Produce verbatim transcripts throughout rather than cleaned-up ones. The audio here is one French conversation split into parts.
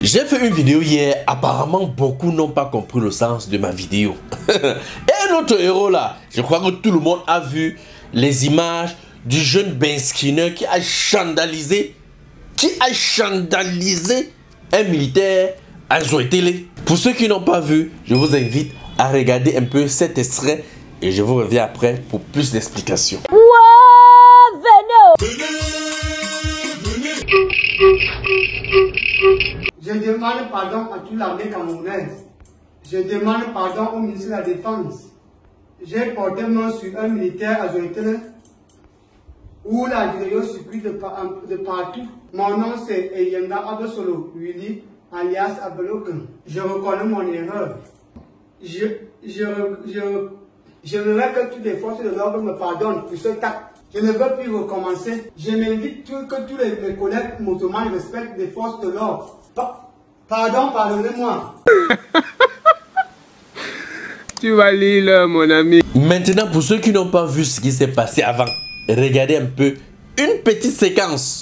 J'ai fait une vidéo hier, apparemment beaucoup n'ont pas compris le sens de ma vidéo. Et notre héros là, je crois que tout le monde a vu les images du jeune Ben Skinner qui a scandalisé, qui a scandalisé un militaire à Zoé-Télé. Pour ceux qui n'ont pas vu, je vous invite à regarder un peu cet extrait et je vous reviens après pour plus d'explications. Je demande pardon à toute l'armée camerounaise. Je demande pardon au ministre de la Défense. J'ai porté main sur un militaire à Zoé-Télé où la vidéo circule de, de partout. Mon nom c'est Eyenga Abosolo Willy, alias Abeloken. Je reconnais mon erreur. Je, je, je, je voudrais que toutes les forces de l'ordre me pardonnent pour ce acte. Je ne veux plus recommencer. Je m'invite que tous les, mes collègues musulmans respectent les forces de l'ordre. Pa pardon, pardonnez-moi. Tu vas lire, mon ami. Maintenant, pour ceux qui n'ont pas vu ce qui s'est passé avant, regardez un peu une petite séquence.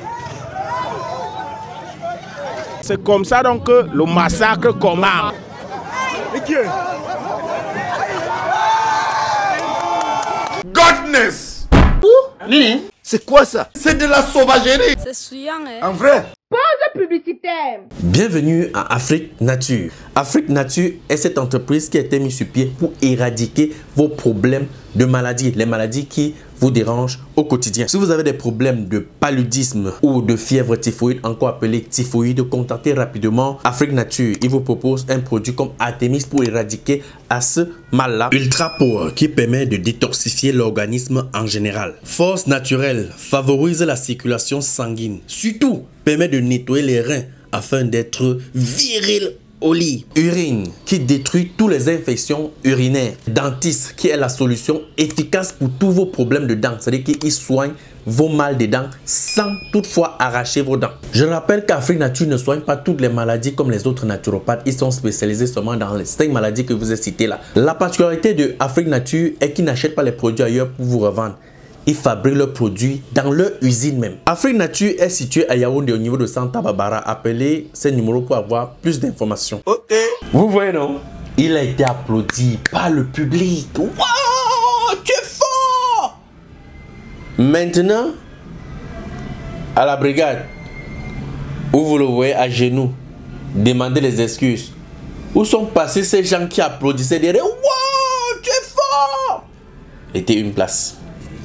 C'est comme ça donc que le massacre commence. Godness! C'est quoi ça? C'est de la sauvagerie. C'est souillant, hein? En vrai? Pause publicitaire. Bienvenue à Afrique Nature. Afrique Nature est cette entreprise qui a été mise sur pied pour éradiquer vos problèmes de maladies, les maladies qui vous dérangent au quotidien. Si vous avez des problèmes de paludisme ou de fièvre typhoïde, encore appelé typhoïde, contactez rapidement Afrique Nature. Il vous propose un produit comme Artemis pour éradiquer à ce mal-là. Ultra Power qui permet de détoxifier l'organisme en général. Force naturelle favorise la circulation sanguine. Surtout, permet de nettoyer les reins afin d'être viril au lit. Urine qui détruit toutes les infections urinaires. Dentiste qui est la solution efficace pour tous vos problèmes de dents. C'est-à-dire qu'il soigne vos mal des dents sans toutefois arracher vos dents. Je rappelle qu'Afrique Nature ne soigne pas toutes les maladies comme les autres naturopathes. Ils sont spécialisés seulement dans les cinq maladies que je vous ai citées là. La particularité de Afrique Nature est qu'ils n'achètent pas les produits ailleurs pour vous revendre. Ils fabriquent leurs produits dans leur usine même. Afrique Nature est située à Yaoundé au niveau de Santa Barbara. Appelez ces numéros pour avoir plus d'informations. Ok. Vous voyez non? Il a été applaudi par le public. Waouh, tu es fort! Maintenant, à la brigade, où vous le voyez à genoux, demandez les excuses. Où sont passés ces gens qui applaudissaient derrière? Waouh, tu es fort! Était une place.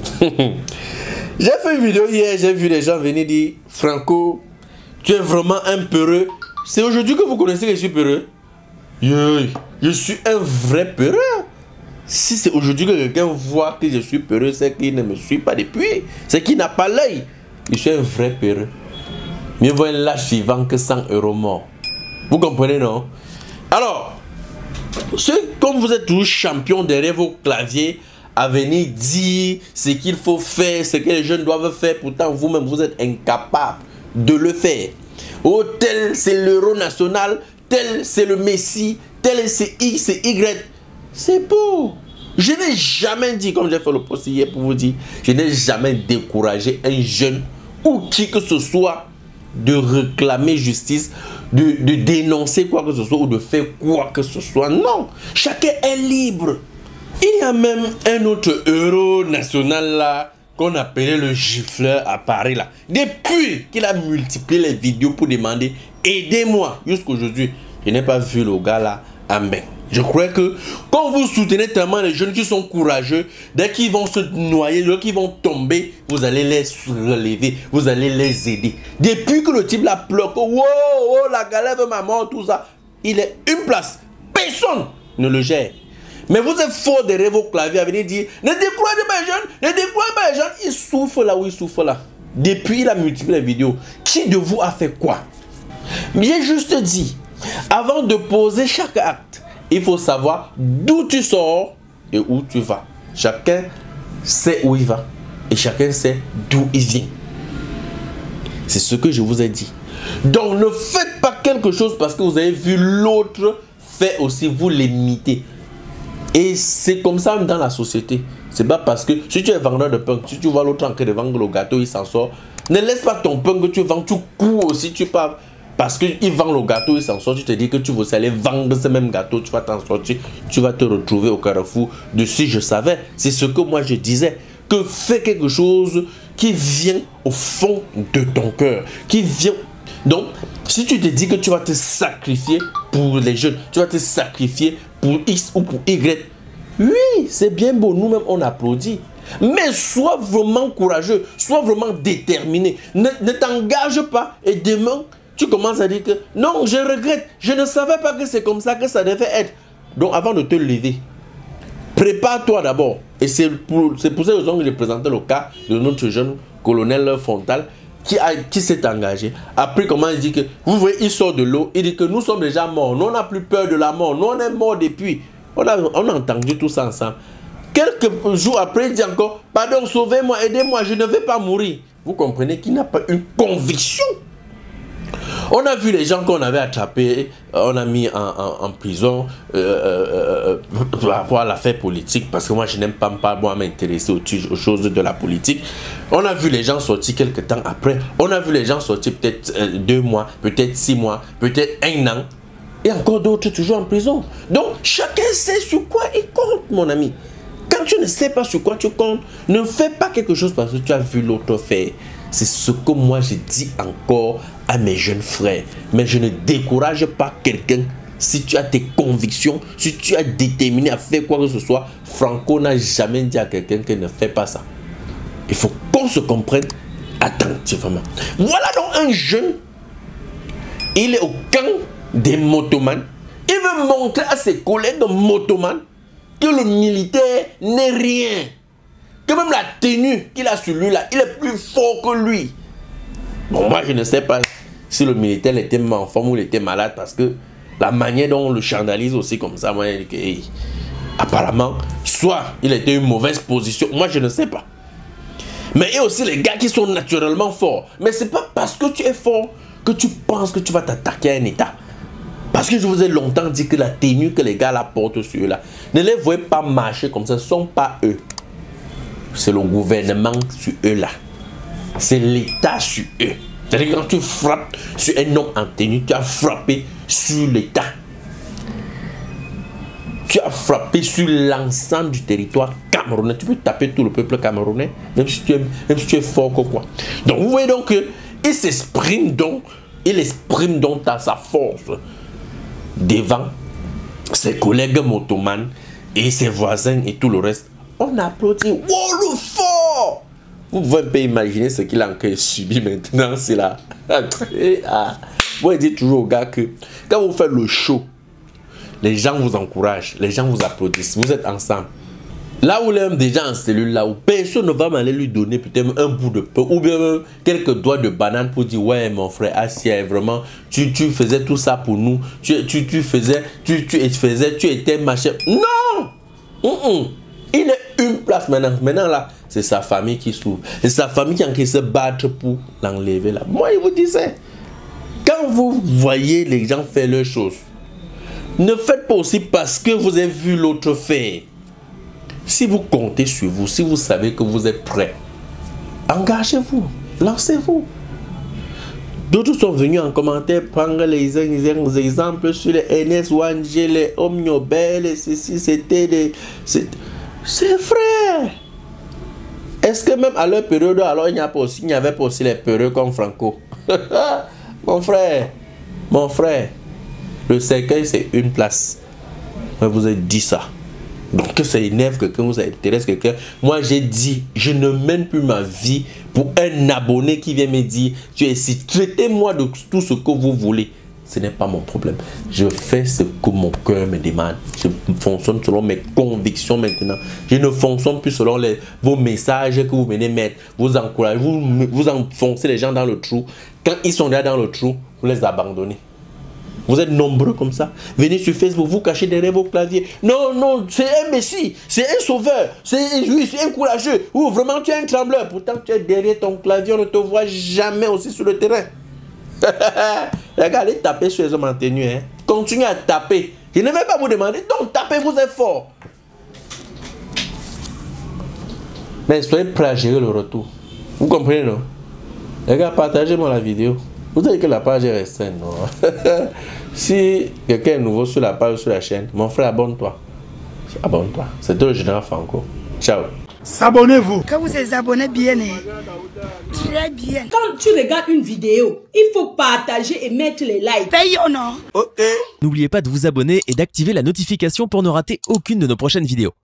J'ai fait une vidéo hier, j'ai vu les gens venir dire Franco, tu es vraiment un peureux. C'est aujourd'hui que vous connaissez que je suis peureux. Yeah, je suis un vrai peureux. Si c'est aujourd'hui que quelqu'un voit que je suis peureux, c'est qu'il ne me suit pas depuis. C'est qu'il n'a pas l'œil. Je suis un vrai peureux. Mieux vaut un lâche vivant que cent euros morts. Vous comprenez, non? Alors, comme vous êtes toujours champion derrière vos claviers, à venir dire ce qu'il faut faire, ce que les jeunes doivent faire, pourtant vous-même vous êtes incapable de le faire. Oh, tel c'est l'euro national, tel c'est le Messi, tel c'est X, c'est Y. C'est beau. Je n'ai jamais dit, comme j'ai fait le post hier pour vous dire, je n'ai jamais découragé un jeune ou qui que ce soit de réclamer justice, de, de dénoncer quoi que ce soit ou de faire quoi que ce soit. Non, chacun est libre. Il y a même un autre héros national là qu'on appelait le gifleur à Paris là. Depuis qu'il a multiplié les vidéos pour demander aidez-moi, jusqu'aujourd'hui, je n'ai pas vu le gars là en bain. Je crois que quand vous soutenez tellement les jeunes qui sont courageux, dès qu'ils vont se noyer, dès qu'ils vont tomber, vous allez les relever, vous allez les aider. Depuis que le type là pleure, oh, oh la galère de maman, tout ça, il est une place. Personne ne le gère. Mais vous êtes fort derrière vos claviers à venir dire ne découragez pas les jeunes, ne découragez pas les jeunes. Il souffre là où il souffre là. Depuis il a multiplié les vidéos. Qui de vous a fait quoi? J'ai juste dit, avant de poser chaque acte, il faut savoir d'où tu sors et où tu vas. Chacun sait où il va et chacun sait d'où il vient. C'est ce que je vous ai dit. Donc ne faites pas quelque chose parce que vous avez vu l'autre faire aussi, vous l'imitez. Et c'est comme ça dans la société. C'est pas parce que si tu es vendeur de pain, si tu vois l'autre en train de vendre le gâteau, il s'en sort. Ne laisse pas ton pain que tu vends, tu cours aussi, tu pars. parce qu'ils vendent le gâteau, ils s'en sortent, tu te dis que tu veux aller vendre ce même gâteau, tu vas t'en sortir, tu vas te retrouver au carrefour de si je savais. C'est ce que moi je disais, que fais quelque chose qui vient au fond de ton cœur, qui vient... Donc, si tu te dis que tu vas te sacrifier pour les jeunes, tu vas te sacrifier pour X ou pour Y, oui, c'est bien beau, nous-mêmes on applaudit. Mais sois vraiment courageux, sois vraiment déterminé. Ne, ne t'engage pas et demain, tu commences à dire que non, je regrette, je ne savais pas que c'est comme ça que ça devait être. Donc avant de te lever, prépare-toi d'abord. Et c'est pour, c'est pour cette raison que j'ai présenté le cas de notre jeune colonel Fontal qui, a, qui s'est engagé. Après, comment il dit que, vous voyez, il sort de l'eau, il dit que nous sommes déjà morts, nous on n'a plus peur de la mort, nous on est morts depuis. On a, on a entendu tout ça ensemble. Quelques jours après, il dit encore, pardon, sauvez-moi, aidez-moi, je ne vais pas mourir. Vous comprenez qu'il n'a pas une conviction. On a vu les gens qu'on avait attrapés, on a mis en, en, en prison euh, euh, par rapport à l'affaire politique, parce que moi je n'aime pas, pas moi m'intéresser aux, aux choses de la politique. On a vu les gens sortir quelques temps après, on a vu les gens sortir peut-être euh, deux mois, peut-être six mois, peut-être un an, et encore d'autres toujours en prison. Donc chacun sait sur quoi il compte, mon ami. Quand tu ne sais pas sur quoi tu comptes, ne fais pas quelque chose parce que tu as vu l'autre faire. C'est ce que moi je dis encore à mes jeunes frères. Mais je ne décourage pas quelqu'un. Si tu as tes convictions, si tu as déterminé à faire quoi que ce soit, Franco n'a jamais dit à quelqu'un qu'il ne fait pas ça. Il faut qu'on se comprenne attentivement. Voilà donc un jeune, il est au camp des motomanes. Il veut montrer à ses collègues motomanes que le militaire n'est rien. Que même la tenue qu'il a sur lui là, il est plus fort que lui. Bon, moi je ne sais pas si le militaire était en forme ou il était malade, parce que la manière dont on le scandalise aussi comme ça, moi, que, hey, apparemment, soit il était une mauvaise position, moi je ne sais pas. Mais il y a aussi les gars qui sont naturellement forts. Mais c'est pas parce que tu es fort que tu penses que tu vas t'attaquer à un état. Parce que je vous ai longtemps dit que la tenue que les gars la portent sur eux là, ne les voyez pas marcher comme ça, ce ne sont pas eux. C'est le gouvernement sur eux là. C'est l'État sur eux. C'est-à-dire que quand tu frappes sur un homme en tenue, tu as frappé sur l'État. Tu as frappé sur l'ensemble du territoire camerounais. Tu peux taper tout le peuple camerounais, même si tu es, même si tu es fort que quoi. Donc vous voyez donc qu'il s'exprime donc, il exprime donc à sa force devant ses collègues motomanes et ses voisins et tout le reste. On applaudit. Wow, le fort! Vous pouvez un peu imaginer ce qu'il a encore subi maintenant. C'est là. Ah. Moi, je dis toujours aux gars que quand vous faites le show, les gens vous encouragent, les gens vous applaudissent, vous êtes ensemble. Là où il est déjà en cellule, là où personne ne va m'aller lui donner peut-être un bout de pain ou bien même quelques doigts de banane pour dire ouais mon frère, Asia, vraiment, tu, tu faisais tout ça pour nous, tu, tu, tu faisais, tu, tu faisais, tu étais machin. Non! Mm -mm. Il est une place maintenant. Maintenant là, c'est sa famille qui souffre. C'est sa famille qui a envie de se battre pour l'enlever là. Moi, je vous disais, quand vous voyez les gens faire leurs choses, ne faites pas aussi parce que vous avez vu l'autre faire. Si vous comptez sur vous, si vous savez que vous êtes prêt, engagez-vous, lancez-vous. D'autres sont venus en commentaire prendre les, les exemples sur les N S Wangé, les Omniobel, et ceci, c'était des... C'est vrai. Est-ce que même à leur période, alors il n'y avait pas aussi les peureux comme Franco? Mon frère, mon frère, le cercueil c'est une place. Je vous ai dit ça. Donc que ça énerve quelqu'un ou ça intéresse quelqu'un. Moi j'ai dit, je ne mène plus ma vie pour un abonné qui vient me dire, tu es ici, traitez-moi de tout ce que vous voulez. Ce n'est pas mon problème. Je fais ce que mon cœur me demande. Je fonctionne selon mes convictions maintenant. Je ne fonctionne plus selon les, vos messages que vous venez mettre. Vous encouragez, vous, vous enfoncez les gens dans le trou. Quand ils sont là dans le trou, vous les abandonnez. Vous êtes nombreux comme ça. Venez sur Facebook, vous cachez derrière vos claviers. Non, non, c'est un messie, c'est un sauveur, c'est un juif, c'est un courageux. Ou vraiment tu es un trembleur. Pourtant tu es derrière ton clavier, on ne te voit jamais aussi sur le terrain. Regardez, tapez sur les hommes en tenue. Hein. Continuez à taper. Je ne vais pas vous demander, donc tapez, vous êtes fort. Mais soyez prêts à gérer le retour. Vous comprenez, non? Les gars, partagez-moi la vidéo. Vous savez que la page est restreinte, non? Si quelqu'un est nouveau sur la page, sur la chaîne, mon frère, abonne-toi. Abonne-toi. C'était le général Franco. Ciao. S'abonnez-vous. Quand vous vous abonnez bien, très bien. Quand tu regardes une vidéo, il faut partager et mettre les likes. Paye ou non? N'oubliez pas de vous abonner et d'activer la notification pour ne rater aucune de nos prochaines vidéos.